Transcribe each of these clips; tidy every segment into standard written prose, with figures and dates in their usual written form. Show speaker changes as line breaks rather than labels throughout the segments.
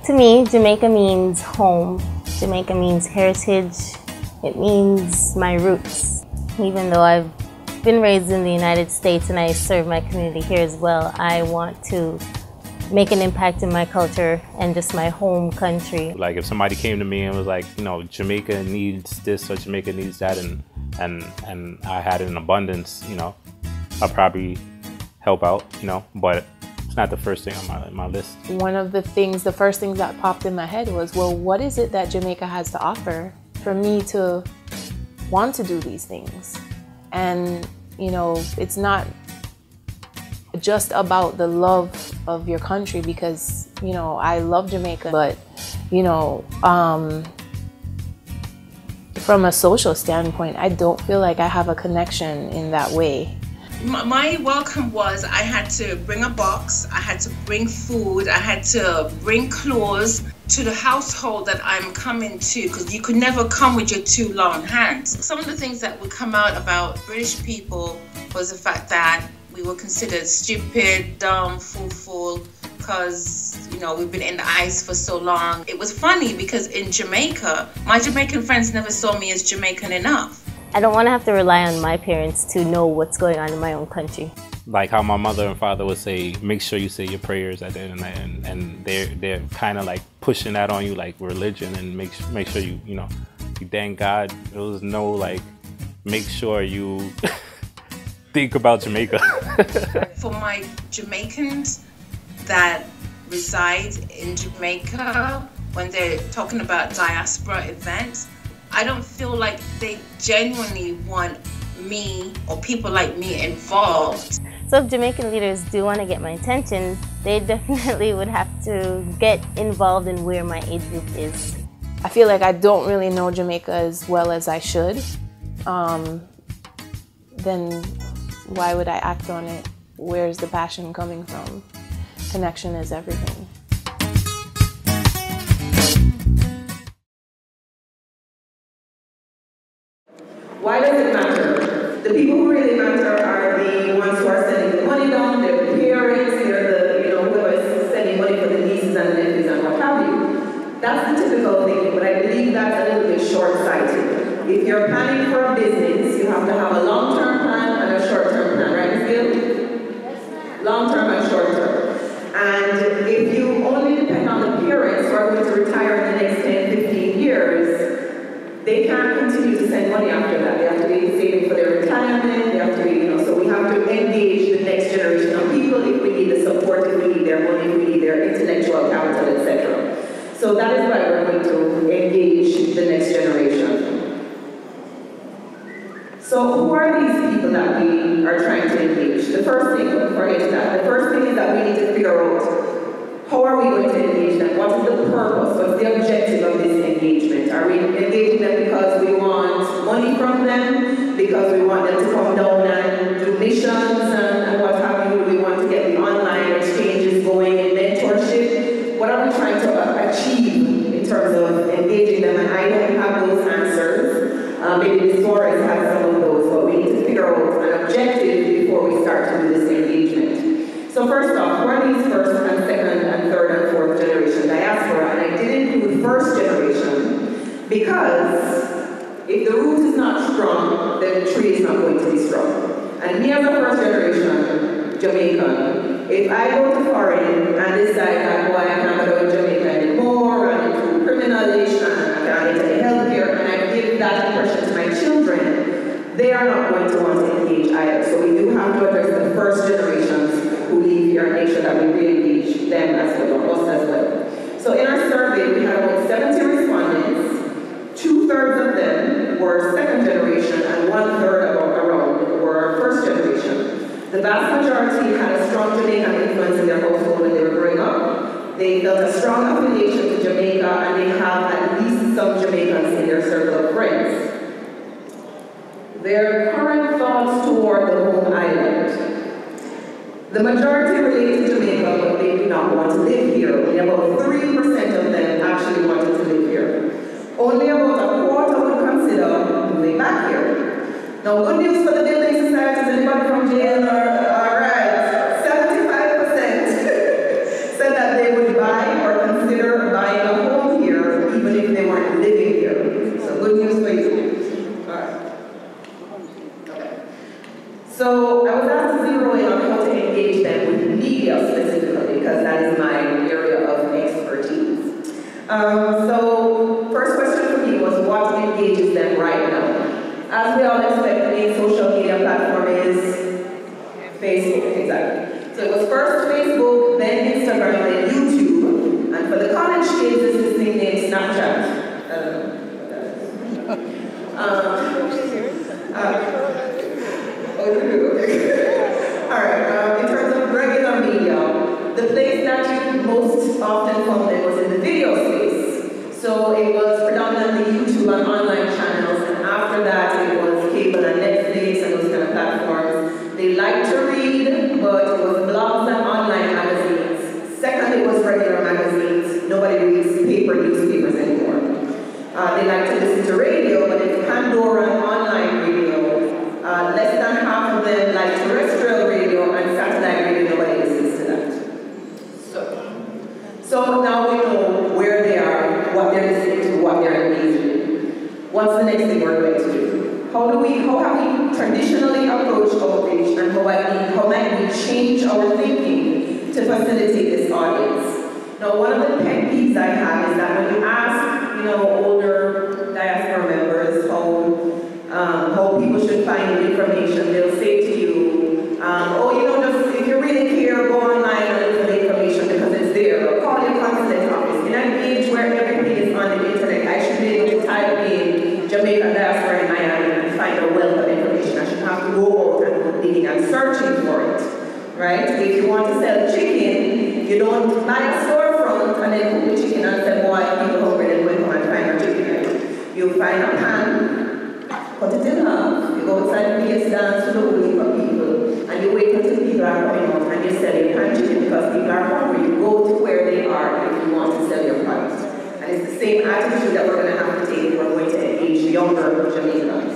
To me, Jamaica means home. Jamaica means heritage. It means my roots. Even though I've been raised in the United States and I serve my community here as well, I want to make an impact in my culture and just my home country.
Like if somebody came to me and was like, you know, Jamaica needs this or Jamaica needs that, and I had it in abundance, you know, I'll probably help out, you know, but it's not the first thing on my list.
One of the first things that popped in my head was, well, what is it that Jamaica has to offer for me to want to do these things? And, you know, it's not just about the love of your country, because, you know, I love Jamaica, but, you know, from a social standpoint, I don't feel like I have a connection in that way.
My welcome was I had to bring a box, I had to bring food, I had to bring clothes to the household that I'm coming to, because you could never come with your two long hands. Some of the things that would come out about British people was the fact that we were considered stupid, dumb, fool, because, you know, we've been in the ice for so long. It was funny because in Jamaica, my Jamaican friends never saw me as Jamaican enough.
I don't want to have to rely on my parents to know what's going on in my own country.
Like how my mother and father would say, make sure you say your prayers at the end of the night, and they're kind of like pushing that on you, like religion, and make sure you know, you thank God. There was no like, make sure you think about Jamaica.
For my Jamaicans that reside in Jamaica, when they're talking about diaspora events, I don't feel like they genuinely want me or people like me involved.
So if Jamaican leaders do want to get my attention, they definitely would have to get involved in where my age group is.
I feel like I don't really know Jamaica as well as I should. Then why would I act on it? Where's the passion coming from? Connection is everything.
Why does it matter? The people who really matter are the ones who are sending the money down, they're the parents, they're the, you know, whoever is sending money for the nieces and nephews and what have you. That's the typical thinking, but I believe that's a little bit short-sighted. If you're planning for a business, you have to have a long-term plan and a short-term plan, right, Ms. Gill? Yes, ma'am. Long-term and short-term. And if you only depend on the parents who are going to retire in the next 10, 15 years, they can't continue to send money after that. They have to be saving for their retirement, they have to be, you know, so we have to engage the next generation of people if we need the support, if we need their money, if we need their intellectual capital, etc. So that is why we're going to engage the next generation. So who are these people that we are trying to engage? The first thing, forget that, the first thing is that we need to figure out, how are we going to engage them? What is the purpose? What's the objective of this engagement? Are we engaging them because we want money from them? Because we want them to come down and do missions and what have you? Do we want to get the online exchanges going in mentorship? What are we trying to achieve in terms of engaging them? And I don't have those answers. Maybe the stories have some of those, but we need to figure out an objective before we start to do this engagement. So first off, who are these first and second and third and fourth generation diaspora? And I did include first generation because if the root is not strong, then the tree is not going to be strong. And me as a first generation Jamaican, if I go to foreign and decide that, boy, I can't go to Jamaica anymore, and into criminalization, and I can't get any health care, and I give that impression to my children, they are not going to want to engage either. So we do have to address the first generations who live here and make sure that we re-engage them as well, us as well. So in our survey, we had about 70 respondents. 2/3 of them were second generation and 1/3 around were first generation. The vast majority had a strong Jamaican influence in their household when they were growing up. They felt a strong affiliation to Jamaica, and they have at least some Jamaicans in their circle of friends. Their current thoughts toward the home island. The majority relate to Jamaica, but they do not want to live here. Only about 3% of them actually wanted to live here. Only about a quarter would consider moving back here. Now, good news for the building societies, anybody from jail all right, 75% said that they would buy or consider buying zero in on how to engage them with media specifically, because that is my area of expertise. So first question for me was, what engages them right now? As we all expect, the main social media platform is Facebook, exactly. So it was first Facebook, then Instagram, then YouTube. And for the college kids, this is nicknamed Snapchat. I don't know what that is. Alright, in terms of regular media, the place that you most often found it was in the video space. So it was predominantly YouTube and online channels, and after that it was cable and Netflix and those kind of platforms. They liked to read, but it was blogs and online magazines. Second, it was regular magazines. Nobody reads paper newspapers anymore. They like to listen to radio, but it's Pandora and online radio. Less than half of them like terrestrial radio and satellite radio. Nobody listens to that. So now we know where they are, what they're listening to, what they're engaging in. What's the next thing we're going to do? How have we traditionally approached outreach, and how might we change our thinking to facilitate this audience? Now, one of the pet peeves I have is that when you ask, older diaspora members how people should find information, they'll say to you, just if you really care, go online and look for the information because it's there. Or call your consulate office. In an age where everything is on the internet, I should be able to type in Jamaican diaspora in Miami and find a wealth of information. I should have to go out and go digging and searching for it. Right? If you want to sell chicken, you don't buy a storefront and then cook the chicken and say, boy, people hungry, then go and find a chicken. You find a pan, cut it in half, you go outside the place, dance to the whole heap of people, and you wait until people are coming out and you sell your pan chicken because people are hungry. You go to where they are if you want to sell your product. And it's the same attitude that we're going to have to take if we're going to engage younger Jamaicans.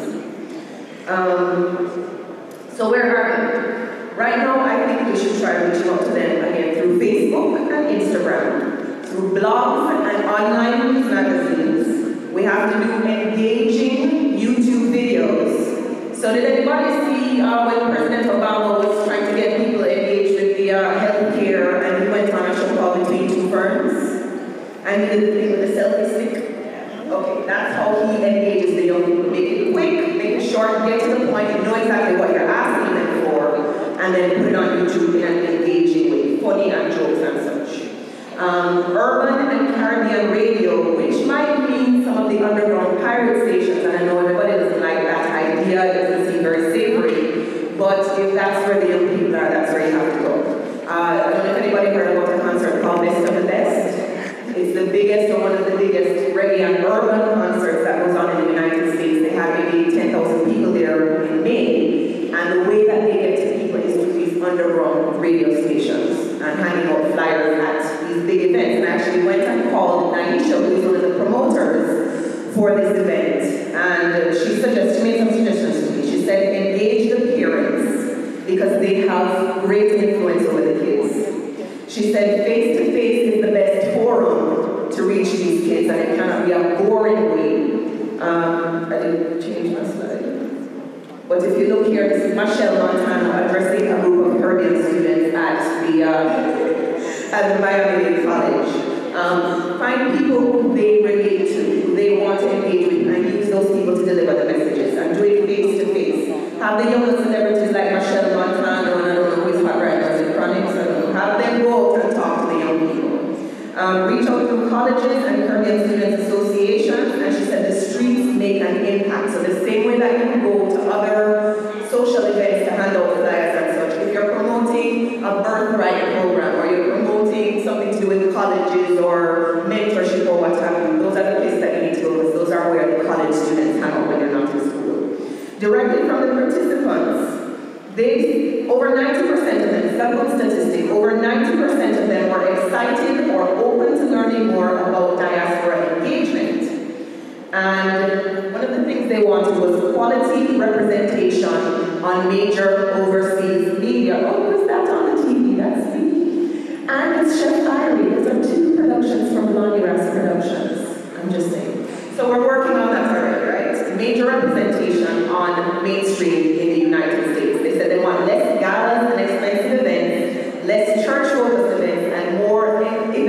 So where are we? Right now, I think we should try reaching out to them again through Facebook and Instagram, through blogs and online news magazines. We have to do engaging YouTube videos. So did anybody see when President Obama was trying to get people engaged with the healthcare, and he went on a show called Between Two Ferns? And he did the thing with the selfie stick? Okay, that's how he engages the young people. Make it quick, make it short, get to the point, you know exactly what you're asking them for, and then put it on YouTube and engaging with funny and jokes and such. Urban and Caribbean radio, which might mean some of the underground pirate stations, and I know everybody doesn't like that idea, it doesn't seem very savory, but if that's where the young people are, that's where you have to go. I don't know if anybody heard about a concert called Best of the Best. It's the biggest or one of the biggest reggae and urban concerts that goes on in the United States. They have maybe 10,000 people there in May, and the way that they get to people is through these underground radio stations and handing out flyers at these big events. And I actually went and called Naisha, who's one of the promoters for this event, and she made some suggestions to me. She said, engage the parents because they have great influence over the kids. She said, face-to-face is the best forum to reach these kids, and it cannot be a boring way. I didn't change my slide. But if you look here, this is Michelle Montano addressing a group of Caribbean students at the Miami College. Find people who they relate to, who they want to engage with, and use those people to deliver the messages, and do it face-to-face. Have the younger celebrities like Michelle Montano, and I don't know who is hot right now, is it Chronics? I don't know. Have them go out and talk to the young people. Reach out to colleges and Caribbean Students Associations, and she said the streets make an impact. So the same way that you can go to other social events to hand out flyers and such, if you're promoting a birthright program, or you're promoting something to do with colleges or mentorship or what have you, those are the places that you need to go, because those are where the college students hang out when you're not in school. Directly from the participants, over 90% of them, that's one statistic, over 90% of them were excited or open to learning more about diaspora engagement. And one of the things they wanted was quality representation on major overseas media. Oh, was that on the TV? That's me. And it's Chef Irie. Those are 2 productions from Blondie Raps Productions. I'm just saying. So we're working on that already, right? Major representation on mainstream in the United States. They said they want less galas and less church-focused events, and more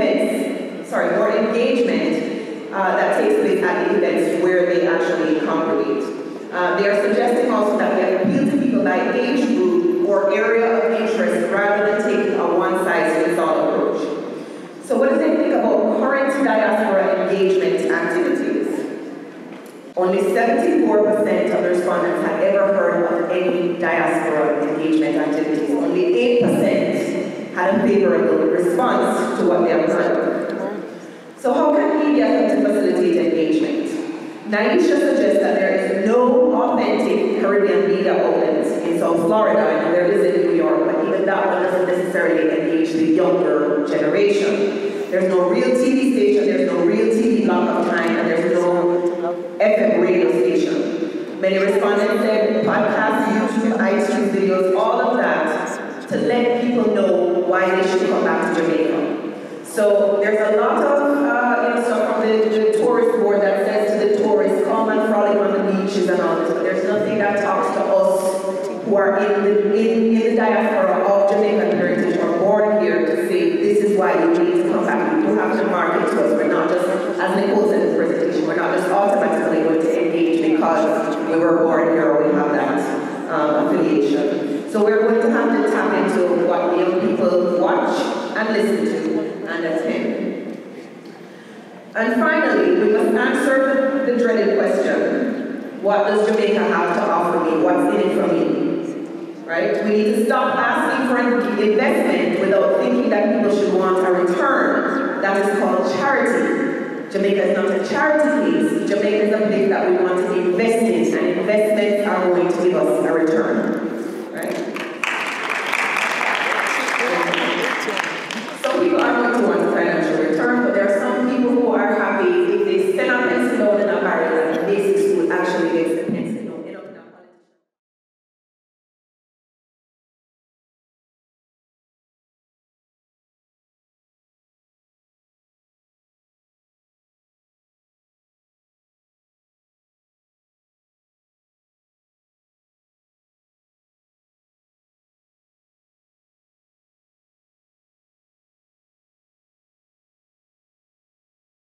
engagement that takes place at the events where they actually congregate. They are suggesting also that we appeal to people by age group or area of interest rather than taking a one-size-fits-all approach. So what do they think about current diaspora engagement activities? Only 74% of the respondents had ever heard of any diaspora engagement activities. Only 8% had a favorable response to what they have heard of. So how can media help to facilitate engagement? Naisha suggests that there is no authentic Caribbean media outlets in South Florida, and there is in New York, but even that one doesn't necessarily engage the younger generation. There's no real TV station, there's no real TV block of time, and there's no FM radio station. Many respondents said podcasts, YouTube, iTunes videos, all of that to let people know why they should come back to Jamaica. So there's a lot of stuff from the tourist board that says to the tourists, come and frolic on the beaches and all this, but there's nothing that talks to us who are in the diaspora of Jamaican heritage or born here to say this is why you need to come back. You don't have to market to us. We're not just, as Nicole said in the presentation, we're not just automatically going to engage because we were born here or we have that affiliation. So we're going to have to tap into what young people watch and listen to and attend. And finally, we must answer the dreaded question, what does Jamaica have to offer me? What's in it for me? Right? We need to stop asking for investment without thinking that people should want a return. That is called charity. Jamaica is not a charity place. Jamaica is a place that we want to invest in, and investments are going to give us